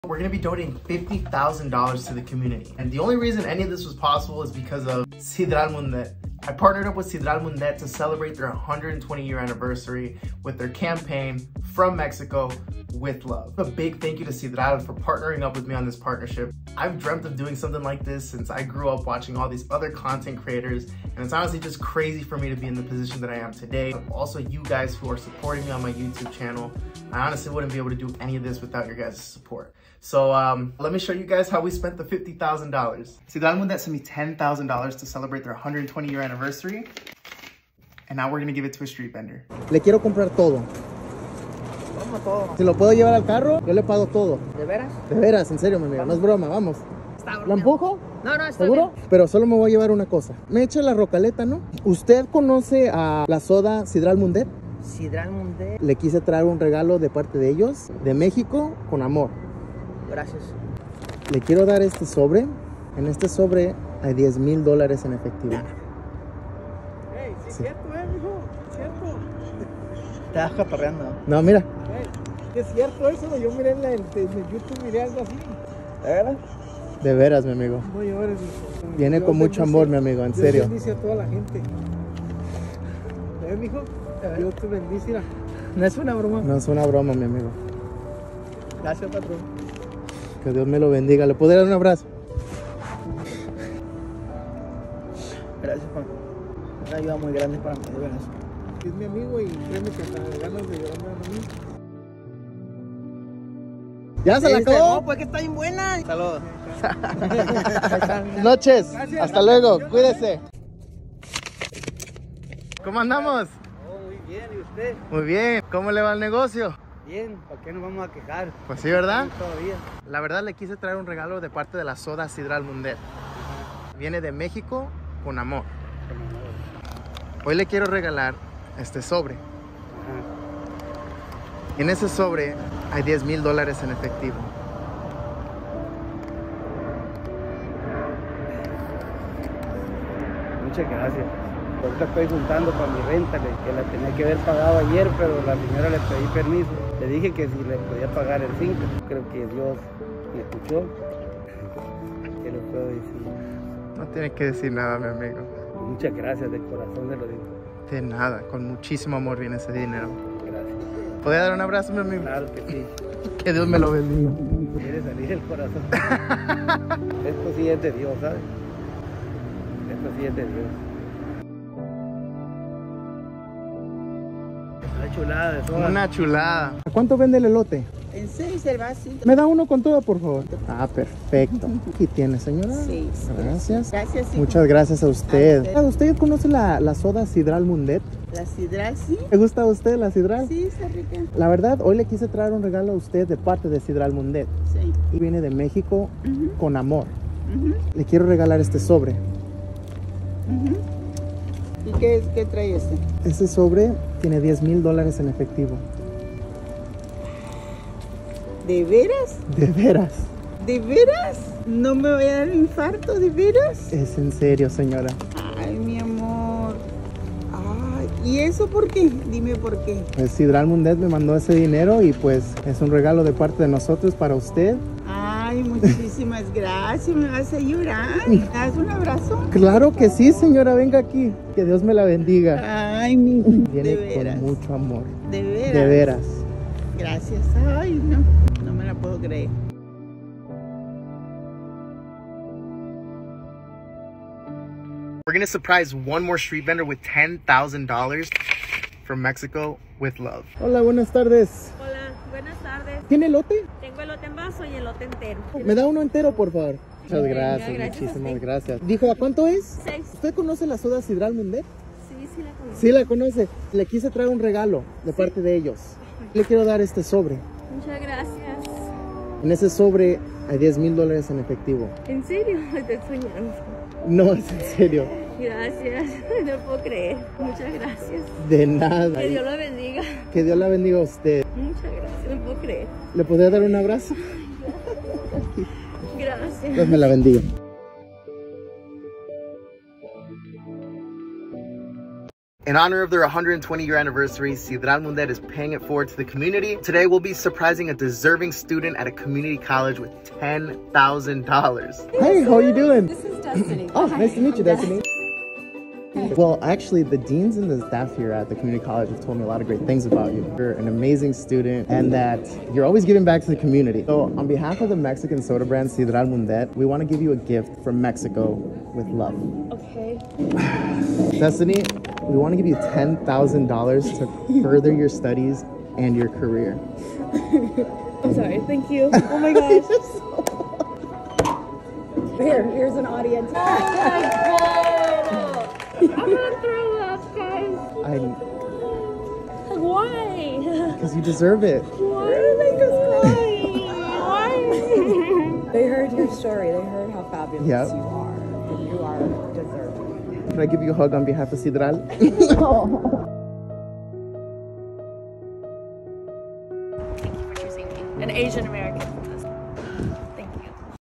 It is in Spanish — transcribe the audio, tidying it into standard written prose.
We're gonna be donating $50,000 to the community. And the only reason any of this was possible is because of Sidral Mundet. I partnered up with Sidral Mundet to celebrate their 120-year anniversary with their campaign From Mexico with Love. A big thank you to Sidral for partnering up with me on this partnership. I've dreamt of doing something like this since I grew up watching all these other content creators, and it's honestly just crazy for me to be in the position that I am today. Also, you guys who are supporting me on my YouTube channel. I honestly wouldn't be able to do any of this without your guys' support. So let me show you guys how we spent the $50,000. Sidral Mundet sent me $10,000 to celebrate their 120-year anniversary. And now we're gonna give it to a street vendor. Le quiero comprar todo. ¿Cómo todo? Si lo puedo llevar al carro, yo le pago todo. ¿De veras? De veras, en serio, mi amigo. No es broma, vamos. Está ¿La empujo? No, está ¿Seguro? bien. Pero solo me voy a llevar una cosa. Me echa la rocaleta, ¿no? ¿Usted conoce a la soda Sidral Mundet? Sidral Mundet. Le quise traer un regalo de parte de ellos, de México, con amor. Gracias. Le quiero dar este sobre. En este sobre hay $10,000 en efectivo. Hey, sí, es cierto, mijo, cierto. Te vas caparreando. No, mira. Es cierto eso, yo miré en YouTube, miré algo así. ¿De veras? De veras, mi amigo. No llores, mijo. Viene Dios con mucho bendice- amor, mi amigo, en Dios serio. bendice a toda la gente. ¿Ves, mijo? Dios te bendice. Mira. No es una broma. No es una broma, mi amigo. Gracias, patrón. Que Dios me lo bendiga. ¿Le puedo dar un abrazo? Gracias, Juan. Es una ayuda muy grande para mí, de veras. Es mi amigo y créeme que hasta ganas de llorarme a mí. ¿Ya se la No, acabó? pues que está bien buena. Saludos. Buenas noches. Gracias. Hasta luego. Cuídese. ¿Cómo andamos? Oh, muy bien, ¿y usted? Muy bien. ¿Cómo le va el negocio? Bien, ¿para qué nos vamos a quejar? Pues sí, ¿verdad? Todavía. La verdad le quise traer un regalo de parte de la soda Sidral Mundet. Viene de México con amor. Hoy le quiero regalar este sobre. En ese sobre hay $10,000 en efectivo. Muchas gracias. Ahorita estoy juntando para mi renta, que la tenía que haber pagado ayer, pero la señora le pedí permiso. Le dije que si le podía pagar el 5. Creo que Dios me escuchó. ¿Qué le puedo decir? No tiene que decir nada, mi amigo. Muchas gracias, de corazón se lo digo. De nada, con muchísimo amor viene ese dinero. Gracias. ¿Podría dar un abrazo, mi amigo? Claro que sí. Que Dios me lo bendiga. Quiere salir el corazón. Esto sí es de Dios, ¿sabes? Esto sí es de Dios. Una chulada de soda. Una chulada. ¿A cuánto vende el elote? En 6 el vasito. ¿Me da uno con todo, por favor? Ah, perfecto. Aquí tiene, señora. Sí. Gracias. Gracias, sí. Muchas gracias a usted. A ¿Usted conoce la soda Sidral Mundet? La sidral, sí. ¿Le gusta a usted la Sidral? Sí, está rica. La verdad, hoy le quise traer un regalo a usted de parte de Sidral Mundet. Sí. Y viene de México Ujú, con amor. ujú, Le quiero regalar este sobre. ujú. ¿Y qué trae este? Ese sobre tiene $10,000 en efectivo. ¿De veras? De veras. ¿De veras? ¿No me voy a dar un infarto? ¿De veras? Es en serio, señora. Ay, mi amor. Ay, ¿y eso por qué? Dime por qué. Pues Sidral Mundet me mandó ese dinero y pues es un regalo de parte de nosotros para usted. Ay, muchísimas gracias. Me vas a llorar. ¿Me das un abrazo? Claro que sí, señora. Venga aquí. Que Dios me la bendiga. Ay, mi... Viene De veras. con mucho amor. De veras. De veras. Gracias. Ay, no. No me la puedo creer. We're gonna surprise one more street vendor with $10,000 from Mexico with love. Hola, buenas tardes. Hola, buenas tardes. ¿Tiene elote? Tengo elote en vaso y elote entero. Me da uno entero, por favor. Muchas Venga, gracias, gracias a muchísimas usted. gracias. Dijo, ¿a cuánto es? 6. ¿Usted conoce la soda Sidral Mundet? Sí, sí la conozco. Sí, la conoce. Le quise traer un regalo de parte de ellos. Le quiero dar este sobre. Muchas gracias. En ese sobre hay $10,000 en efectivo. ¿En serio? Estoy soñando. No, es en serio. Gracias. No puedo creer. Muchas gracias. De nada. Que Dios lo bendiga. Que Dios la bendiga a usted. Muchas gracias. No puedo creer. ¿Le podría dar un abrazo? Gracias. Dios me la bendiga. In honor of their 120-year anniversary, Sidral Mundet is paying it forward to the community. Today, we'll be surprising a deserving student at a community college with $10,000. Hey, how are you doing? This is Destiny. Oh, Hi, nice to meet you, I'm Destiny. Well, actually, the deans and the staff here at the community college have told me a lot of great things about you. You're an amazing student and that you're always giving back to the community. So on behalf of the Mexican soda brand Sidral Mundet, we want to give you a gift from Mexico with love. Okay. Destiny, we want to give you $10,000 to further your studies and your career. I'm sorry. Thank you. Oh my gosh. Here's an audience. Oh my god. I'm gonna throw up, guys. Why? Because you deserve it. Why do they just cry? Why? They heard your story. They heard how fabulous Yep. you are. And you are deserving. Can I give you a hug on behalf of Sidral? Thank you for choosing me. An Asian American for this.